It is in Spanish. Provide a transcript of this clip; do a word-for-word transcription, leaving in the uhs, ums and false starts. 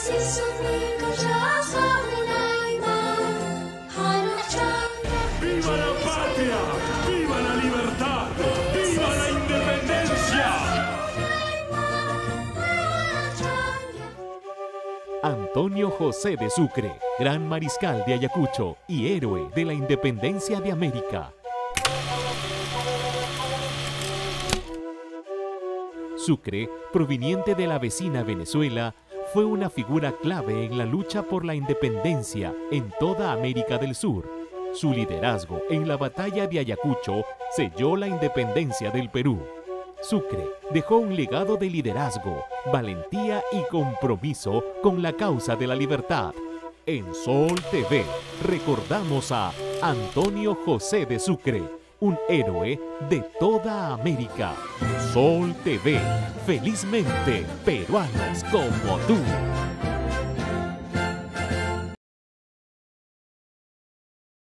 ¡Viva la patria! ¡Viva la libertad! ¡Viva la independencia! Antonio José de Sucre, gran mariscal de Ayacucho y héroe de la independencia de América. Sucre, proveniente de la vecina Venezuela, fue una figura clave en la lucha por la independencia en toda América del Sur. Su liderazgo en la batalla de Ayacucho selló la independencia del Perú. Sucre dejó un legado de liderazgo, valentía y compromiso con la causa de la libertad. En Sol T V recordamos a Antonio José de Sucre, un héroe de toda América. Sol T V, felizmente peruanos como tú.